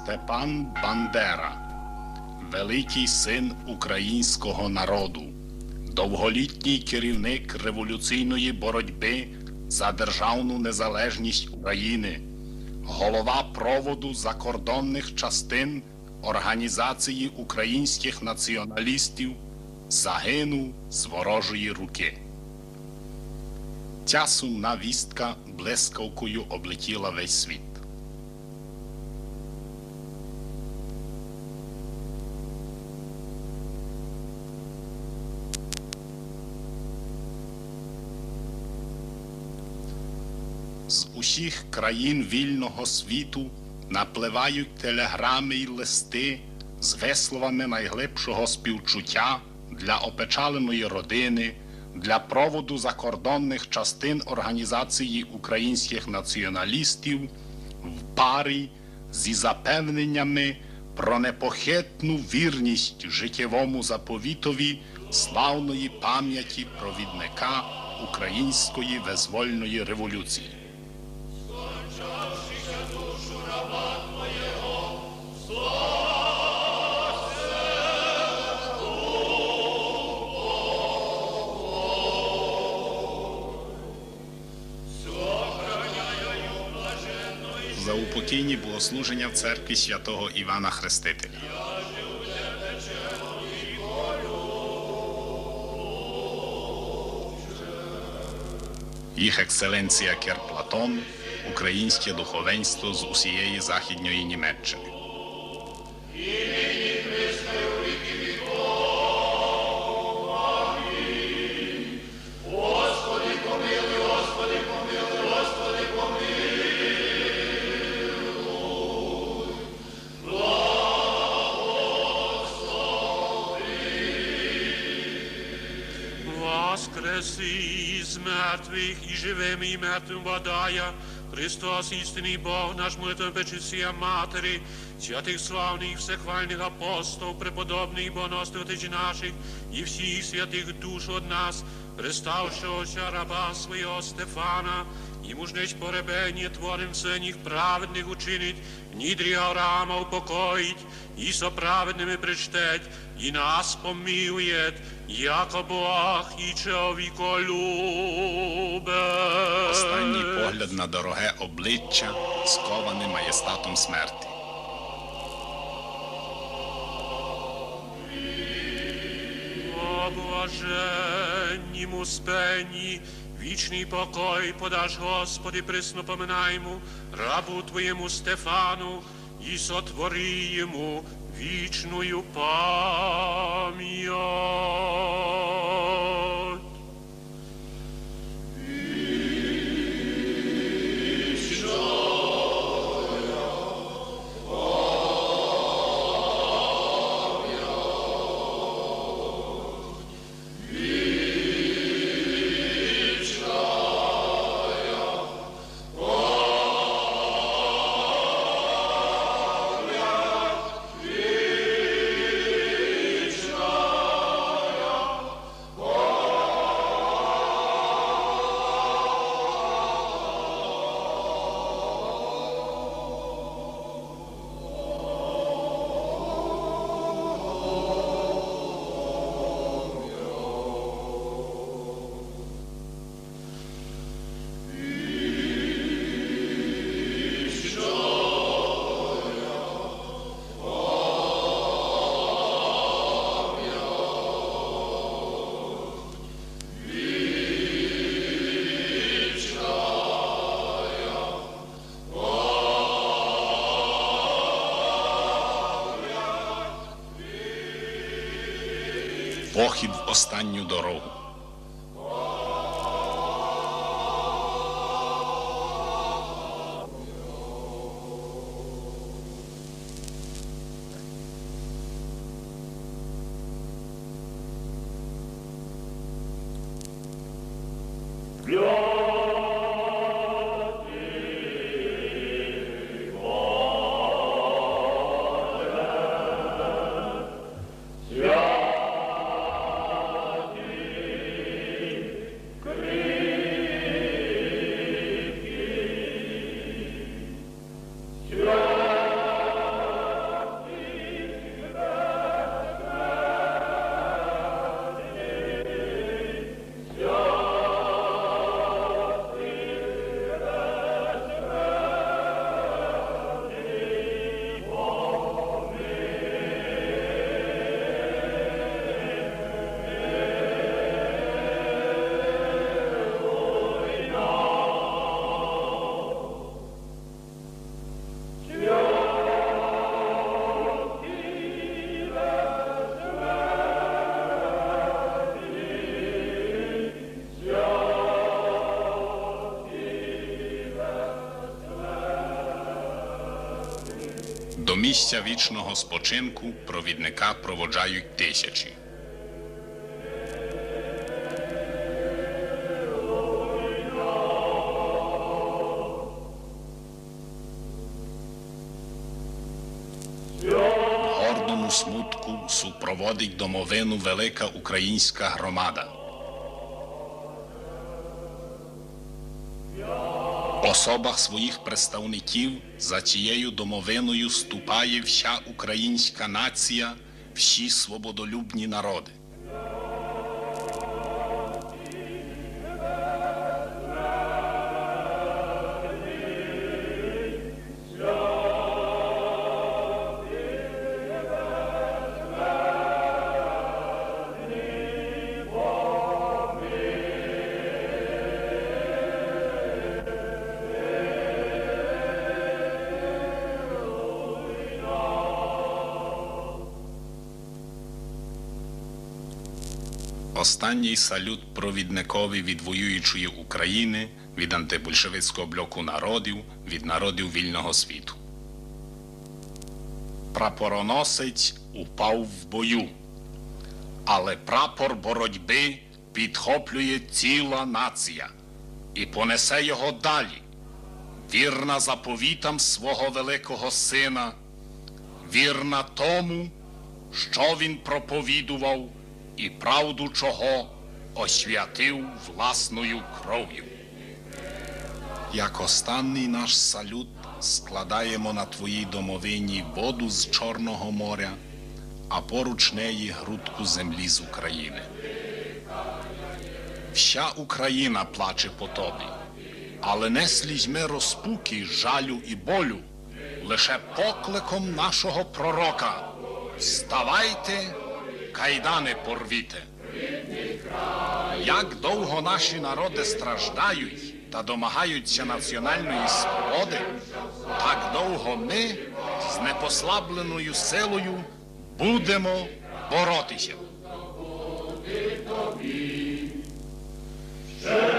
Степан Бандера, великий син українського народу, довголітній керівник революційної боротьби за державну незалежність України, голова проводу закордонних частин Організації українських націоналістів, загинув з ворожої руки. Ця сумна вістка блискавкою облетіла весь світ. З усіх країн вільного світу напливають телеграми й листи з висловами найглибшого співчуття для опечаленої родини, для проводу закордонних частин Організації українських націоналістів в парі зі запевненнями про непохитну вірність життєвому заповітові славної пам'яті провідника української визвольної революції. Заупокійні богослуження в церкві святого Івана Хрестителя. Їх екселенція Кир Платон, українське духовенство з усієї Західньої Німеччини. Воскреси из мертвых и живым и мертвым водая, Христос, истинный Бог наш, молитвен Пречистия Матери, святых славных, всехвальных апостолов, преподобных богонострителей наших и всех святых душ от нас, представшегося раба своего Стефана, и мужнеч поребение творим се них праведных учинить, нидрі Авраама упокоить, и со праведными причтеть, и нас помилует, яко Бог і чоловіколюбець. Останній погляд на дороге обличчя, сковане маєстатом смерті. О блаженнім успенні, вічний покой подаш, Господи, присно поминаймо рабу Твоєму Стефану, і сотвори йому вічную пам'ять. Похід в останню дорогу. До місця вічного спочинку провідника проводжають тисячі. Гордому смутку супроводить домовину велика українська громада. В особах своїх представників за цією домовиною ступає вся українська нація, всі свободолюбні народи. Останній салют провідникові від воюючої України, від антибольшевицького блоку народів, від народів вільного світу. Прапороносець упав в бою, але прапор боротьби підхоплює ціла нація і понесе його далі, вірна заповітам свого великого сина, вірна тому, що він проповідував, і правду чого освятив власною кров'ю. Як останній наш салют складаємо на твоїй домовині воду з Чорного моря, а поруч неї грудку землі з України. Вся Україна плаче по тобі, але не слізьми розпуки, жалю і болю, лише покликом нашого пророка: «Вставайте, кайдани порвіте». Як довго наші народи страждають та домагаються національної свободи, так довго ми з непослабленою силою будемо боротися.